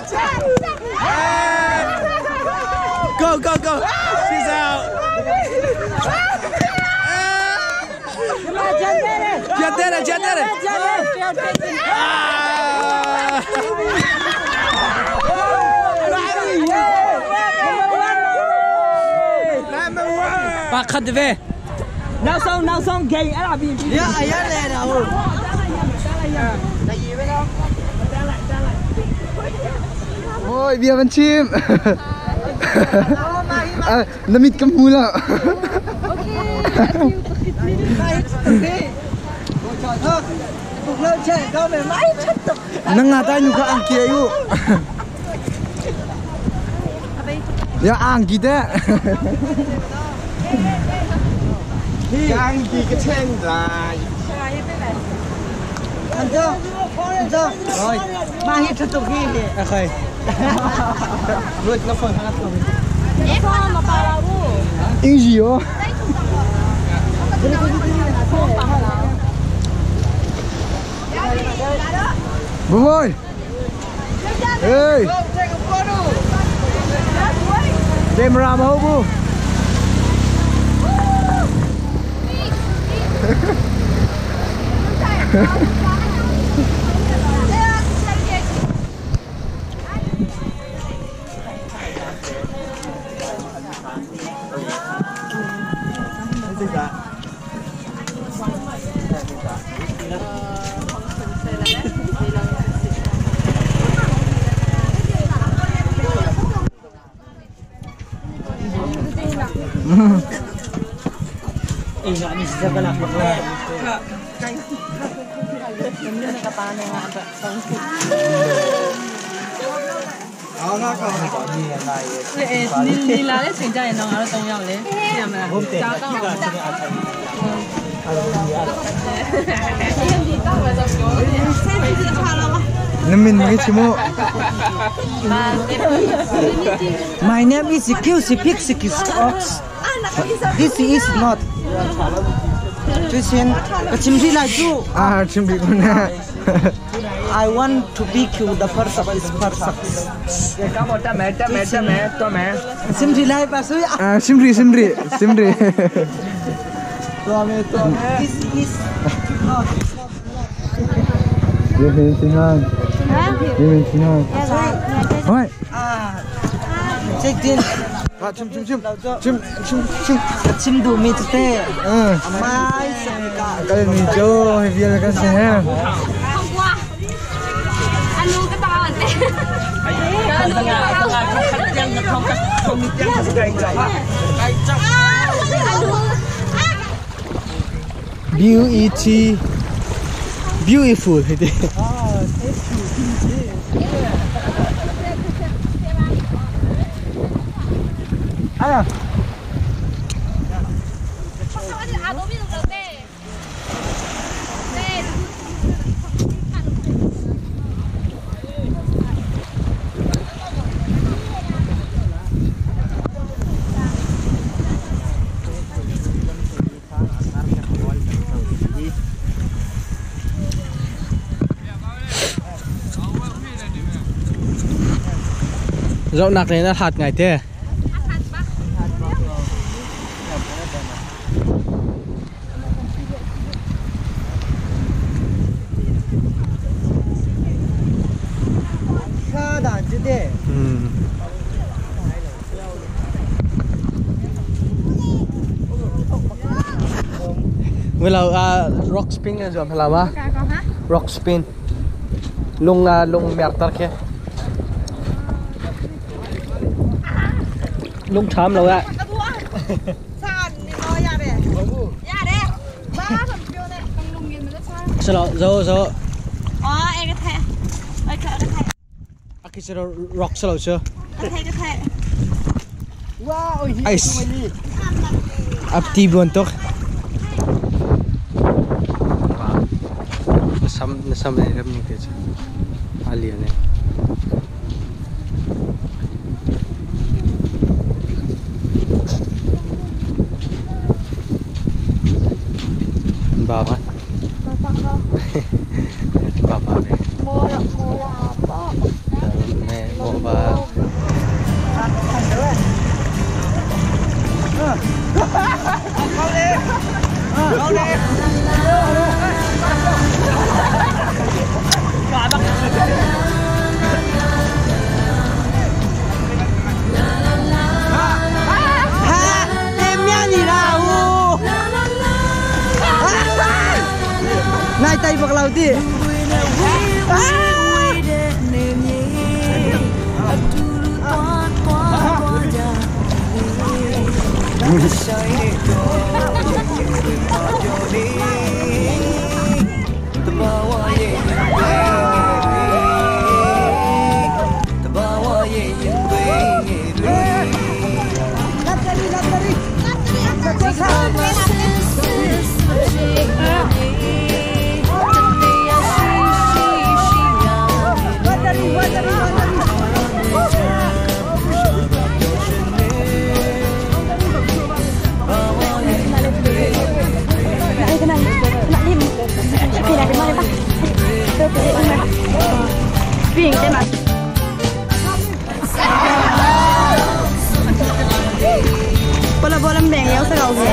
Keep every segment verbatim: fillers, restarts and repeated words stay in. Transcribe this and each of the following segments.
Go, go, go. She's out. Jatera, Jatera. Pak khad về. Nào xong, nào xong gay á là vì. Dạ, dạ này nào. Ôi, bia văn chim. À, nó mịt cắm mùi là. Nang nga tayo ka ang kiyo. Ya ang kita. Ang gì cái trên dài. Ăn chưa? Ăn chưa? Rồi. Mang hết thật tục đi. Ok. Rồi nó phần nó phần. Yung gì ó? Bông ơi. Ê. Camera mà hông bu. Eh, nggak nih sisa galak bakla. 你拿嚟全家人攞我都當有咧，係咪啊？炸到我 Namin mga chimo. My name is Q Pixix Ox. This is not. This is Chimri Laju. Ah, chimbi ko na. I want to be Q the first of this person. Come on, mẹ, cha mẹ, cha mẹ, cho mẹ. Chimri Lai Pasu. Ah, simri, simri, simri. This is not. Yemin singan. Yemin singan. Oi. Ah. Check in. Ah, chim chim chim. Chim chim chim. Chim do me today. Ah. My Samika. Cái này cho hay việc cái gì ha? Hôm qua anh nuôi cái to anh đấy. Cái nuôi cái to. Khách dân không khách không dân không gầy rồi. Beauty. Beautiful. À. Rộng nạc này nó hạt ngày thế. Khá đàn chứ thế. Bây giờ uh, rock spin là gì làm á? Rock spin. Lung uh, lung mẹt tắc kia. Lung chám đâu ạ? Sao rồi rồi. Ờ, em cái thẻ. Ơi cái thẻ. À cái sao rock sao chưa? Cái thẻ cái thẻ. Wow, Ice. Apti buntok. Nasam nasam này làm như thế chứ? Alien này. Baba. Baba này. Mẹ mô Sauti. Bola-bola beng yang serau ke.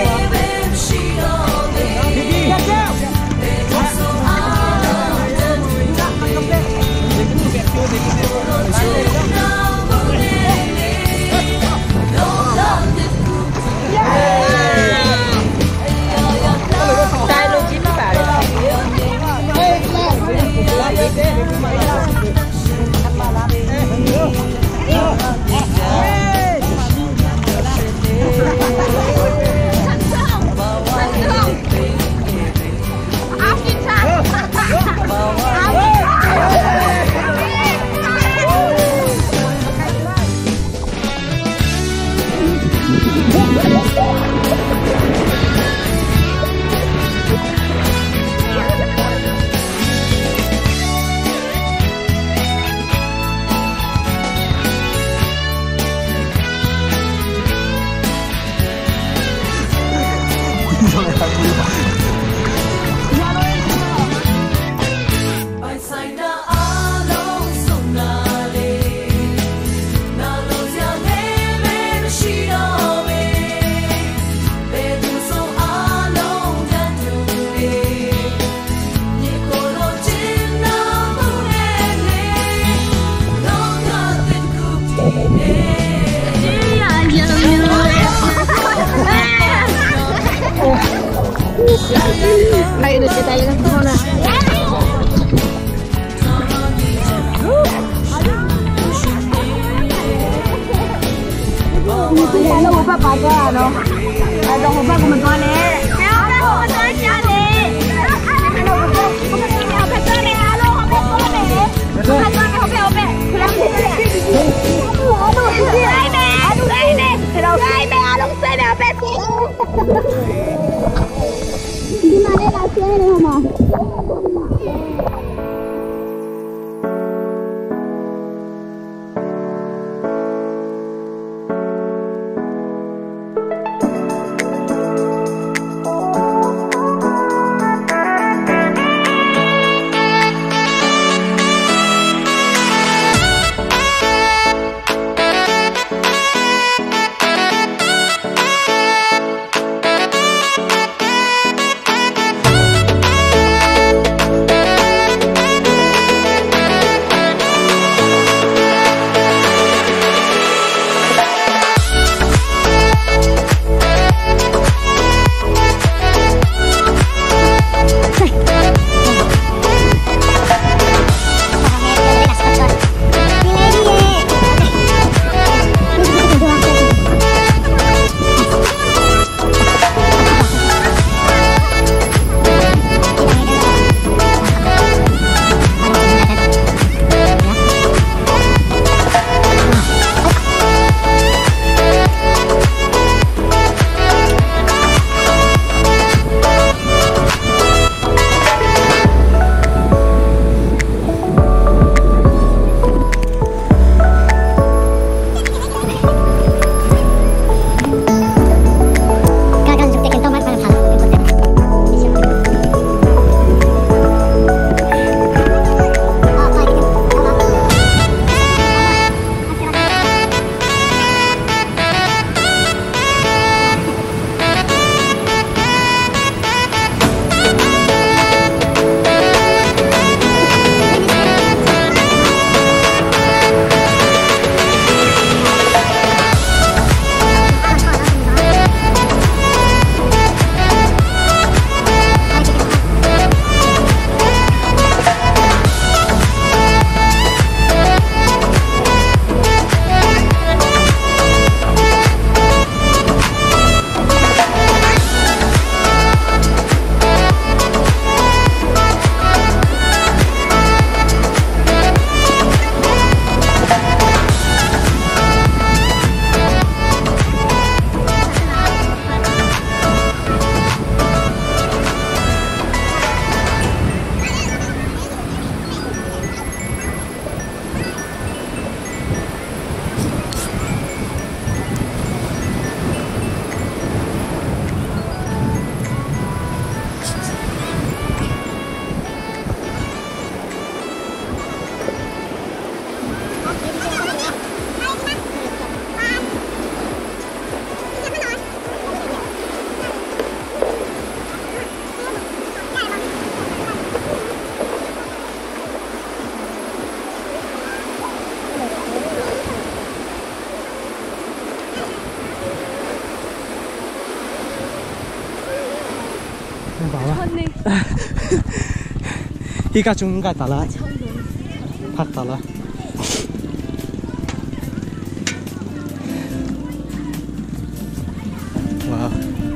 Ay, udah kita lihat ke mana? Ano mo pa paga, ano? Ano mo pa gumagawa ni? Kaya ka gumagawa siya ni. Ano mo pa? Gumagawa ka pa ni. Ano ka pa ko ni? Gumagawa ka pa ope. Kulang ni. Ano? Ay me. Ano ay me? Ay me, ano sa na pa? Di mana lagi ni mama? Không bảo mà. Hơn đi. Hi cả chúng cái tả lại. Phát tả lại. Wow.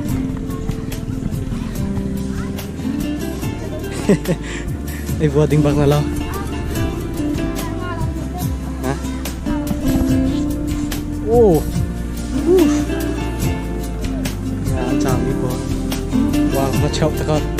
Đây vừa tính bạc nào lo. Hả? Ô. Ya, chào đi cô. Wow, nó chậu thật con.